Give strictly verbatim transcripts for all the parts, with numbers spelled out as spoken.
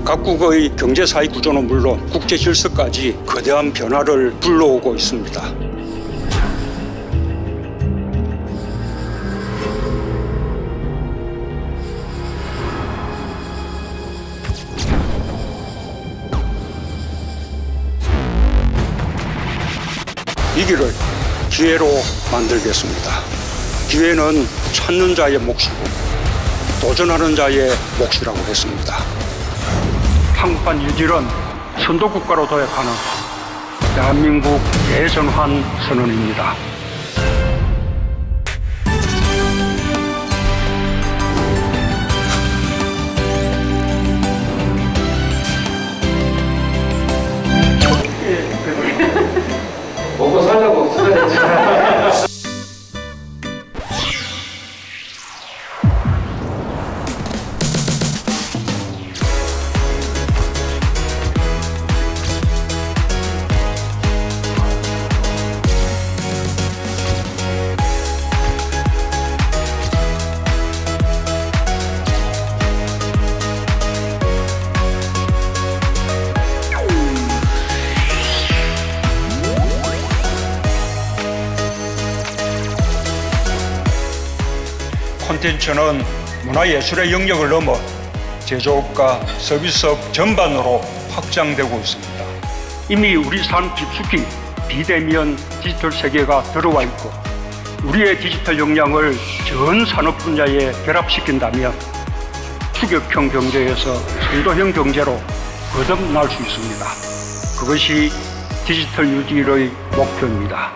각국의 경제사회 구조는 물론 국제 질서까지 거대한 변화를 불러오고 있습니다. 위기를 기회로 만들겠습니다. 기회는 찾는 자의 몫이고 도전하는 자의 몫이라고 했습니다. 한국판 유질은 선도국가로 도약하는 대한민국 대전환 선언입니다. 먹고 살려고 쓰다녔지. 콘텐츠는 문화예술의 영역을 넘어 제조업과 서비스업 전반으로 확장되고 있습니다. 이미 우리 삶 깊숙이 비대면 디지털 세계가 들어와 있고 우리의 디지털 역량을 전 산업 분야에 결합시킨다면 추격형 경제에서 선도형 경제로 거듭날 수 있습니다. 그것이 디지털 뉴딜의 목표입니다.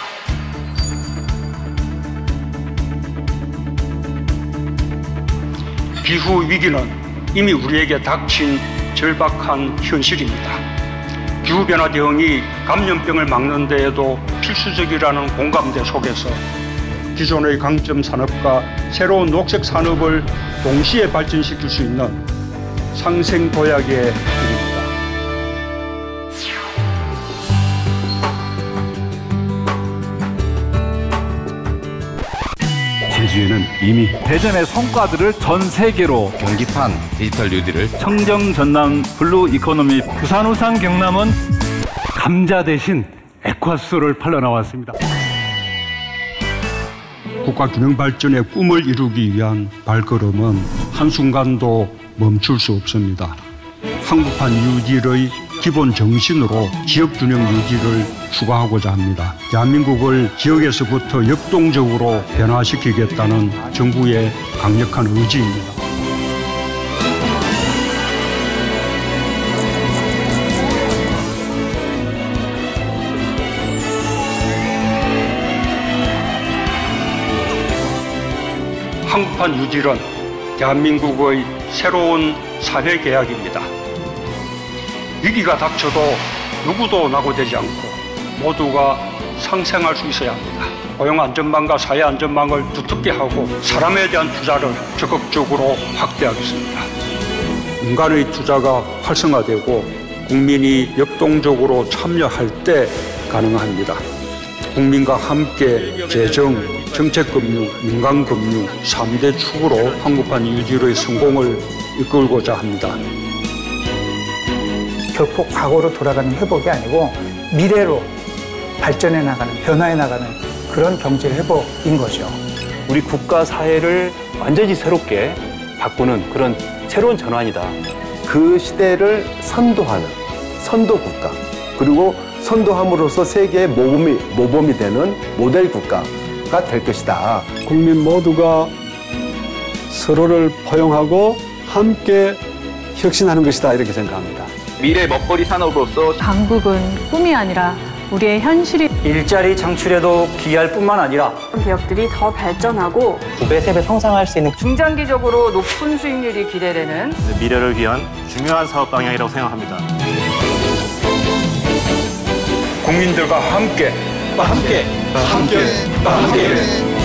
기후 위기는 이미 우리에게 닥친 절박한 현실입니다. 기후변화 대응이 감염병을 막는 데에도 필수적이라는 공감대 속에서 기존의 강점 산업과 새로운 녹색 산업을 동시에 발전시킬 수 있는 상생 도약의 길입니다. 제주에는 이미 대전의 성과들을 전 세계로 경기판 디지털 뉴딜을 청정 전남 블루 이코노미 부산 우산 경남은 감자 대신 액화수소를 팔러 나왔습니다. 국가 균형 발전의 꿈을 이루기 위한 발걸음은 한순간도 멈출 수 없습니다. 한국판 뉴딜의 기본 정신으로 지역 균형 유지를 추구하고자 합니다. 대한민국을 지역에서부터 역동적으로 변화시키겠다는 정부의 강력한 의지입니다. 한국판 뉴딜은 대한민국의 새로운 사회계약입니다. 위기가 닥쳐도 누구도 낙오되지 않고 모두가 상생할 수 있어야 합니다. 고용안전망과 사회안전망을 두텁게 하고 사람에 대한 투자를 적극적으로 확대하겠습니다. 민간의 투자가 활성화되고 국민이 역동적으로 참여할 때 가능합니다. 국민과 함께 재정, 정책금융, 민간금융 삼 대 축으로 한국판 뉴딜의 성공을 이끌고자 합니다. 결코 과거로 돌아가는 회복이 아니고 미래로 발전해 나가는, 변화해 나가는 그런 경제 회복인 거죠. 우리 국가 사회를 완전히 새롭게 바꾸는 그런 새로운 전환이다. 그 시대를 선도하는 선도 국가, 그리고 선도함으로써 세계의 모범이, 모범이 되는 모델 국가가 될 것이다. 국민 모두가 서로를 포용하고 함께 혁신하는 것이다, 이렇게 생각합니다. 미래 먹거리 산업으로서 한국은 꿈이 아니라 우리의 현실이 일자리 창출에도 기여할 뿐만 아니라 기업들이 더 발전하고 두 배, 세 배 성장할 수 있는 중장기적으로 높은 수익률이 기대되는 미래를 위한 중요한 사업 방향이라고 생각합니다. 국민들과 함께, 함께, 함께, 함께. 함께.